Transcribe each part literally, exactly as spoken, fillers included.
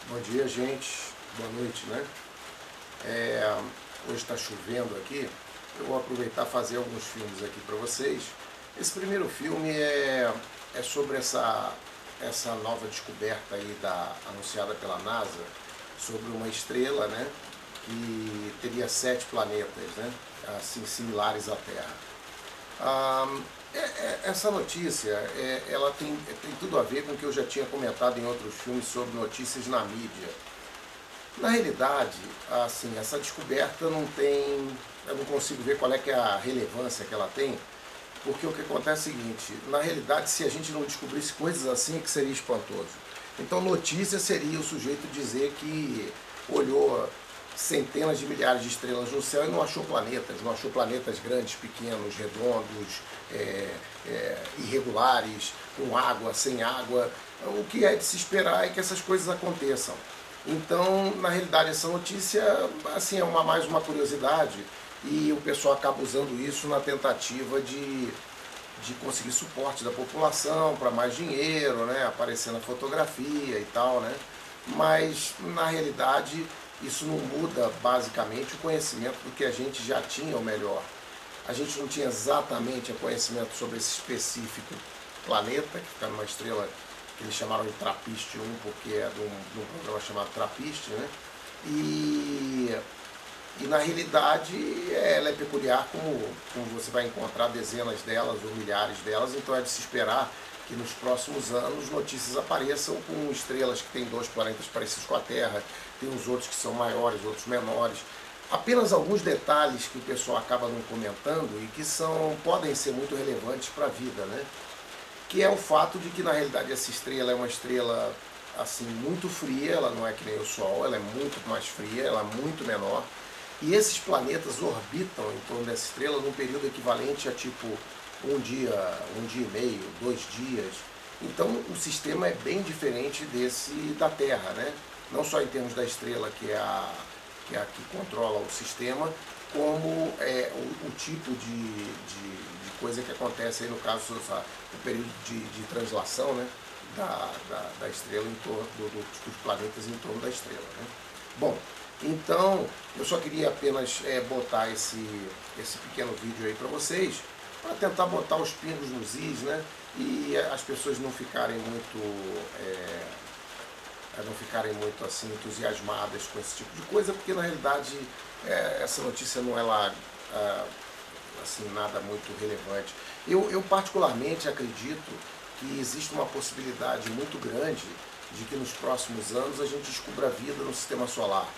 Bom dia, gente. Boa noite, né? É, hoje está chovendo aqui. Eu vou aproveitar e fazer alguns filmes aqui para vocês. Esse primeiro filme é, é sobre essa, essa nova descoberta aí da, anunciada pela NASA sobre uma estrela, né? Que teria sete planetas, né? Assim, similares à Terra. Ah, é, é, essa notícia, é, ela tem, tem tudo a ver com o que eu já tinha comentado em outros filmes sobre notícias na mídia. Na realidade, assim, essa descoberta não tem, eu não consigo ver qual é que é a relevância que ela tem, porque o que acontece é o seguinte, na realidade, se a gente não descobrisse coisas assim, é que seria espantoso. Então, notícia seria o sujeito dizer que olhou centenas de milhares de estrelas no céu e não achou planetas, não achou planetas grandes, pequenos, redondos, é, é, irregulares, com água, sem água. O que é de se esperar é que essas coisas aconteçam. Então, na realidade, essa notícia assim, é uma, mais uma curiosidade e o pessoal acaba usando isso na tentativa de, de conseguir suporte da população para mais dinheiro, né, aparecer na fotografia e tal, né? Mas, na realidade, isso não muda basicamente o conhecimento do que a gente já tinha, ou melhor, a gente não tinha exatamente conhecimento sobre esse específico planeta, que fica numa estrela que eles chamaram de Trappist um, porque é de um, de um programa chamado Trappist, né? E, e na realidade ela é peculiar como, como você vai encontrar dezenas delas ou milhares delas, então é de se esperar que nos próximos anos notícias apareçam com estrelas que têm dois planetas parecidos com a Terra, tem os outros que são maiores, outros menores. Apenas alguns detalhes que o pessoal acaba não comentando e que são, podem ser muito relevantes para a vida, né? Que é o fato de que na realidade essa estrela é uma estrela assim muito fria, ela não é que nem o Sol, ela é muito mais fria, ela é muito menor, e esses planetas orbitam em torno dessa estrela num período equivalente a tipo um dia, um dia e meio, dois dias. Então o sistema é bem diferente desse da Terra, né? Não só em termos da estrela, que é a que, é a que controla o sistema, como é, o, o tipo de, de, de coisa que acontece aí no caso, o período de, de translação, né, da, da, da estrela em torno do, do, dos planetas em torno da estrela, né? Bom, então eu só queria apenas é, botar esse, esse pequeno vídeo aí para vocês, para tentar botar os pingos nos is, né, e as pessoas não ficarem muito é, não ficarem muito assim entusiasmadas com esse tipo de coisa, porque na realidade é, essa notícia não é lá é, assim, nada muito relevante. Eu, eu particularmente acredito que existe uma possibilidade muito grande de que nos próximos anos a gente descubra vida no sistema solar.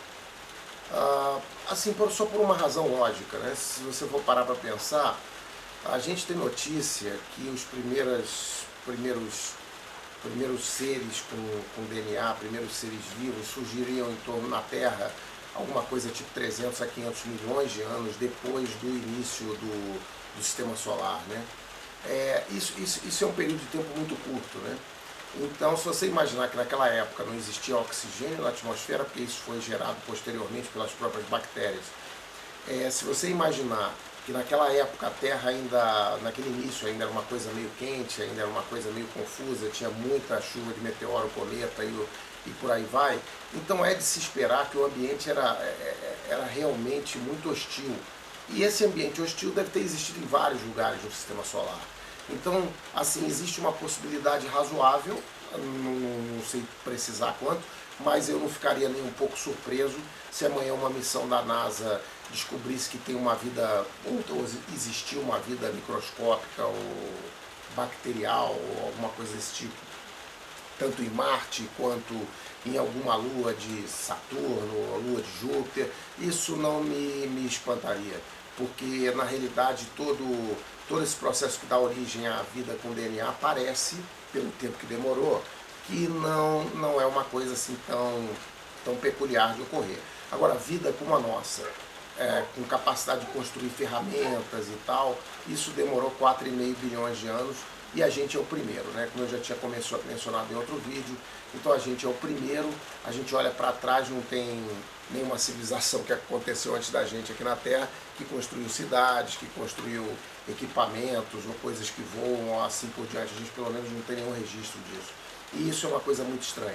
Ah, assim, por, só por uma razão lógica, né? Se você for parar para pensar, a gente tem notícia que os primeiras, primeiros primeiros seres com, com D N A, primeiros seres vivos, surgiriam em torno na Terra, alguma coisa tipo trezentos a quinhentos milhões de anos depois do início do, do sistema solar, né? É, isso, isso, isso é um período de tempo muito curto, né? Então, se você imaginar que naquela época não existia oxigênio na atmosfera, porque isso foi gerado posteriormente pelas próprias bactérias, é, se você imaginar que naquela época a Terra ainda, naquele início ainda era uma coisa meio quente, ainda era uma coisa meio confusa, tinha muita chuva de meteoro, cometa e, e por aí vai, então é de se esperar que o ambiente era, era realmente muito hostil. E esse ambiente hostil deve ter existido em vários lugares do sistema solar. Então, assim, existe uma possibilidade razoável, não, não sei precisar quanto, mas eu não ficaria nem um pouco surpreso se amanhã uma missão da NASA descobrisse que tem uma vida, ou existiu uma vida microscópica ou bacterial ou alguma coisa desse tipo, tanto em Marte quanto em alguma lua de Saturno ou lua de Júpiter, isso não me, me espantaria, porque na realidade todo, todo esse processo que dá origem à vida com D N A parece, pelo tempo que demorou, que não, não é uma coisa assim tão, tão peculiar de ocorrer. Agora, vida como a nossa, é, com capacidade de construir ferramentas e tal, isso demorou quatro vírgula cinco bilhões de anos e a gente é o primeiro, né? Como eu já tinha mencionado em outro vídeo, então a gente é o primeiro, a gente olha para trás, não tem nenhuma civilização que aconteceu antes da gente aqui na Terra, que construiu cidades, que construiu equipamentos ou coisas que voam, assim por diante, a gente pelo menos não tem nenhum registro disso. E isso é uma coisa muito estranha.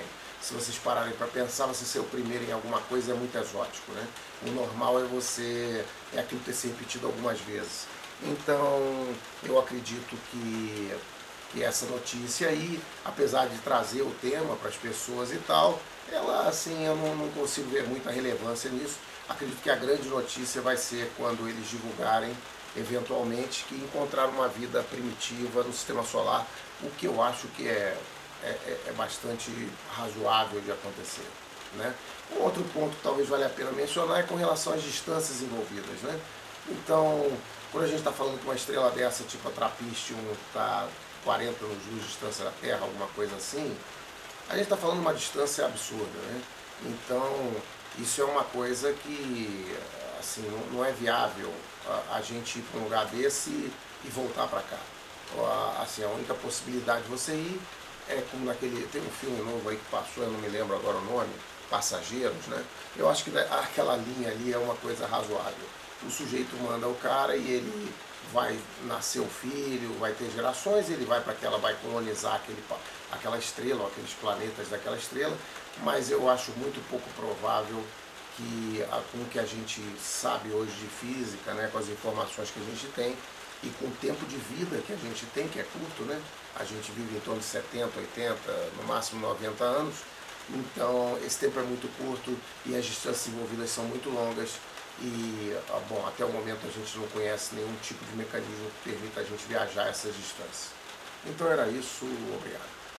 se vocês pararem para pensar, você ser o primeiro em alguma coisa é muito exótico, né? O normal é você, é aquilo ter se repetido algumas vezes. Então, eu acredito que, que essa notícia aí, apesar de trazer o tema para as pessoas e tal, ela, assim, eu não, não consigo ver muita relevância nisso. Acredito que a grande notícia vai ser quando eles divulgarem, eventualmente, que encontraram uma vida primitiva no sistema solar, o que eu acho que é, é, é bastante razoável de acontecer, né? Um outro ponto que talvez valha a pena mencionar é com relação às distâncias envolvidas, né? Então, quando a gente está falando que uma estrela dessa, tipo a Trappist um, está quarenta anos-luz de distância da Terra, alguma coisa assim, a gente está falando de uma distância absurda, né? Então, isso é uma coisa que, assim, não, não é viável a, a gente ir para um lugar desse e voltar para cá. Assim, a única possibilidade de você ir é como naquele, tem um filme novo aí que passou, eu não me lembro agora o nome, Passageiros, né? Eu acho que aquela linha ali é uma coisa razoável. O sujeito manda o cara e ele vai nascer o filho, vai ter gerações, ele vai para aquela, vai colonizar aquele, aquela estrela, ou aqueles planetas daquela estrela, mas eu acho muito pouco provável que, com o que a gente sabe hoje de física, né, com as informações que a gente tem, e com o tempo de vida que a gente tem, que é curto, né? A gente vive em torno de setenta, oitenta, no máximo noventa anos, então esse tempo é muito curto e as distâncias envolvidas são muito longas e, bom, até o momento a gente não conhece nenhum tipo de mecanismo que permita a gente viajar essas distâncias. Então era isso, obrigado.